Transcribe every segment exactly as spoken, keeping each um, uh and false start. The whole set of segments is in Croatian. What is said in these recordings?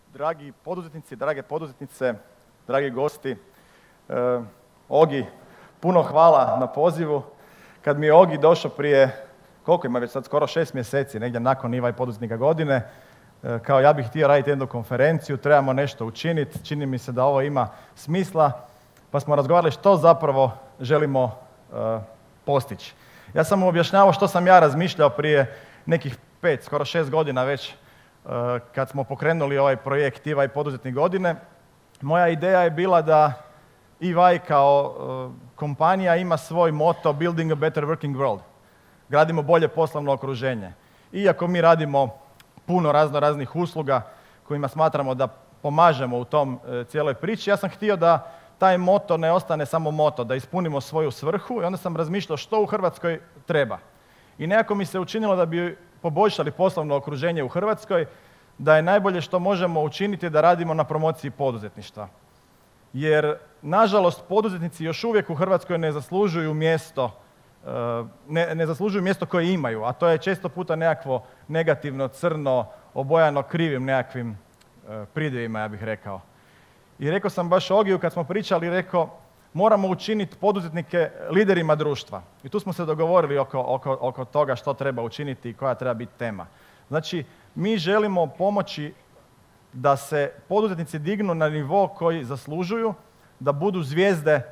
Dragi poduzetnici, drage poduzetnice, dragi gosti, e, Ogi, puno hvala na pozivu. Kad mi je Ogi došao prije, koliko ima već sad, skoro šest mjeseci, negdje nakon I V A I poduzetnika godine, e, kao ja bih htio raditi jednu konferenciju, trebamo nešto učiniti, čini mi se da ovo ima smisla, pa smo razgovarali što zapravo želimo e, postići. Ja sam mu objašnjavao što sam ja razmišljao prije nekih pet, skoro šest godina već, kad smo pokrenuli ovaj projekt I V A I poduzetnik godine. Moja ideja je bila da I V A I kao kompanija ima svoj moto Building a better working world. Gradimo bolje poslovno okruženje. Iako mi radimo puno razno raznih usluga kojima smatramo da pomažemo u tom cijeloj priči, ja sam htio da taj moto ne ostane samo moto, da ispunimo svoju svrhu i onda sam razmišljao što u Hrvatskoj treba. I nekako mi se učinilo da bi poboljšali poslovno okruženje u Hrvatskoj, da je najbolje što možemo učiniti da radimo na promociji poduzetništva. Jer, nažalost, poduzetnici još uvijek u Hrvatskoj ne zaslužuju mjesto, ne, ne zaslužuju mjesto koje imaju, a to je često puta nekakvo negativno, crno, obojano krivim nekakvim pridjevima, ja bih rekao. I rekao sam baš Ogiju kad smo pričali, rekao, moramo učiniti poduzetnike liderima društva. I tu smo se dogovorili oko, oko, oko toga što treba učiniti i koja treba biti tema. Znači, mi želimo pomoći da se poduzetnici dignu na nivo koji zaslužuju, da budu zvijezde e,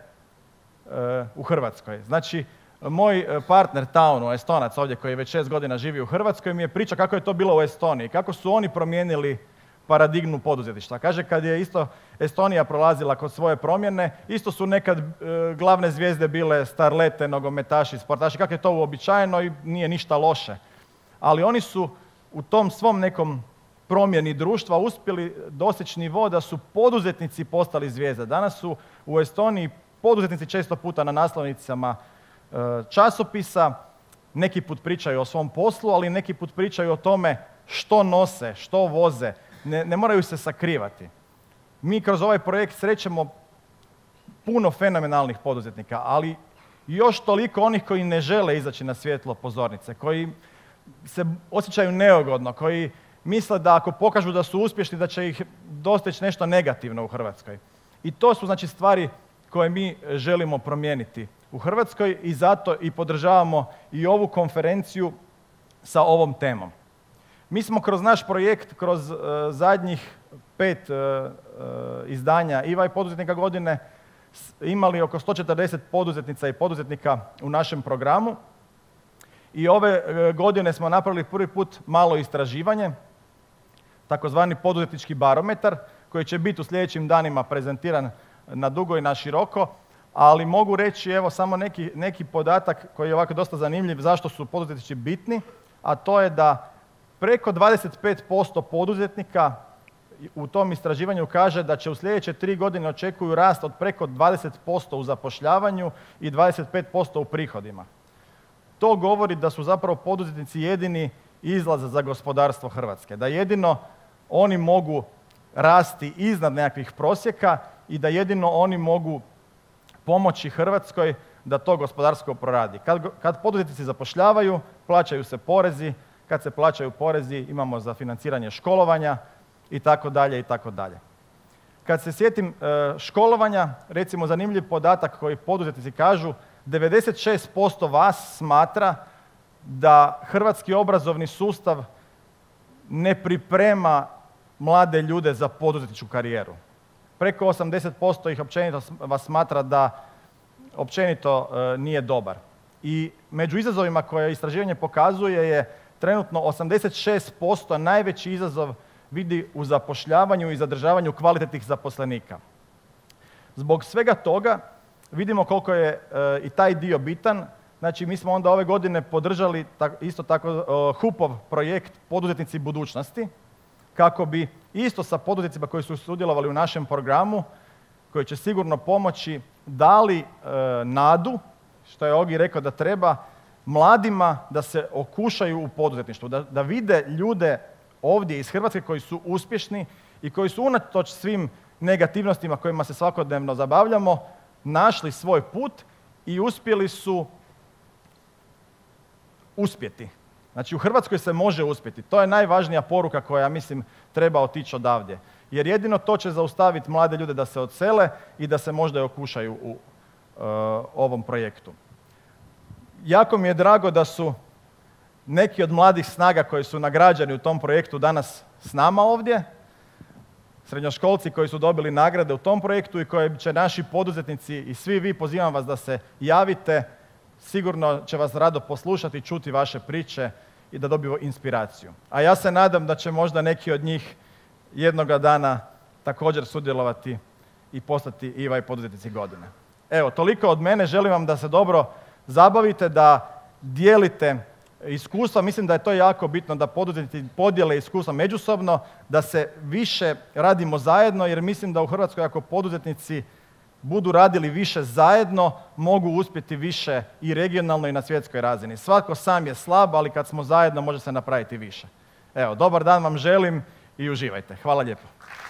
u Hrvatskoj. Znači, moj partner Tauno, Estonac ovdje koji već šest godina živi u Hrvatskoj, mi je pričao kako je to bilo u Estoniji, kako su oni promijenili paradigmu poduzetništva. Kaže, kad je isto Estonija prolazila kod svoje promjene, isto su nekad e, glavne zvijezde bile starlete, nogometaši, sportaši, kako je to uobičajeno i nije ništa loše. Ali oni su u tom svom nekom promjeni društva uspjeli doseći nivo da su poduzetnici postali zvijezde. Danas su u Estoniji poduzetnici često puta na naslovnicama e, časopisa, neki put pričaju o svom poslu, ali neki put pričaju o tome što nose, što voze. Ne, ne moraju se sakrivati. Mi kroz ovaj projekt srećemo puno fenomenalnih poduzetnika, ali još toliko onih koji ne žele izaći na svjetlo pozornice, koji se osjećaju neugodno, koji misle da ako pokažu da su uspješni, da će ih dostići nešto negativno u Hrvatskoj. I to su znači stvari koje mi želimo promijeniti u Hrvatskoj i zato i podržavamo i ovu konferenciju sa ovom temom. Mi smo kroz naš projekt, kroz uh, zadnjih pet uh, uh, izdanja I V A I poduzetnika godine imali oko sto četrdeset poduzetnica i poduzetnika u našem programu. I ove uh, godine smo napravili prvi put malo istraživanje, takozvani poduzetnički barometar, koji će biti u sljedećim danima prezentiran na dugo i na široko, ali mogu reći evo samo neki, neki podatak koji je ovako dosta zanimljiv zašto su poduzetnici bitni, a to je da preko dvadeset pet posto poduzetnika u tom istraživanju kaže da će u sljedeće tri godine očekuju rast od preko dvadeset posto u zapošljavanju i dvadeset pet posto u prihodima. To govori da su zapravo poduzetnici jedini izlaz za gospodarstvo Hrvatske, da jedino oni mogu rasti iznad nekakvih prosjeka i da jedino oni mogu pomoći Hrvatskoj da to gospodarstvo proradi. Kad, kad poduzetnici zapošljavaju, plaćaju se porezi, kad se plaćaju porezi imamo za financiranje školovanja i tako dalje i tako dalje. Kad se sjetim e, školovanja, recimo zanimljiv podatak koji poduzetnici kažu, devedeset šest posto vas smatra da hrvatski obrazovni sustav ne priprema mlade ljude za poduzetničku karijeru. Preko osamdeset posto ih općenito vas smatra da općenito e, nije dobar. I među izazovima koje istraživanje pokazuje je trenutno osamdeset šest posto najveći izazov vidi u zapošljavanju i zadržavanju kvalitetnih zaposlenika. Zbog svega toga vidimo koliko je e, i taj dio bitan. Znači, mi smo onda ove godine podržali tak, isto tako e, HUP-ov projekt Poduzetnici budućnosti, kako bi isto sa poduzetnicima koji su sudjelovali u našem programu, koji će sigurno pomoći, dali e, nadu, što je Ogi rekao da treba, mladima da se okušaju u poduzetništvu, da, da vide ljude ovdje iz Hrvatske koji su uspješni i koji su unatoč svim negativnostima kojima se svakodnevno zabavljamo, našli svoj put i uspjeli su uspjeti. Znači, u Hrvatskoj se može uspjeti. To je najvažnija poruka koja, mislim, treba otići odavdje. jer jedino to će zaustaviti mlade ljude da se odsele i da se možda i okušaju u uh, ovom projektu. Jako mi je drago da su neki od mladih snaga koji su nagrađeni u tom projektu danas s nama ovdje, srednjoškolci koji su dobili nagrade u tom projektu i koje će naši poduzetnici i svi vi, pozivam vas da se javite, sigurno će vas rado poslušati, čuti vaše priče i da dobiju inspiraciju. A ja se nadam da će možda neki od njih jednoga dana također sudjelovati i postati i ovaj poduzetnici godine. Evo, toliko od mene. Želim vam da se dobro zabavite, da dijelite iskustva. Mislim da je to jako bitno da poduzetnici podijele iskustva međusobno, da se više radimo zajedno, jer mislim da u Hrvatskoj ako poduzetnici budu radili više zajedno, mogu uspjeti više i regionalno i na svjetskoj razini. Svatko sam je slab, ali kad smo zajedno može se napraviti više. Evo, dobar dan vam želim i uživajte. Hvala lijepo.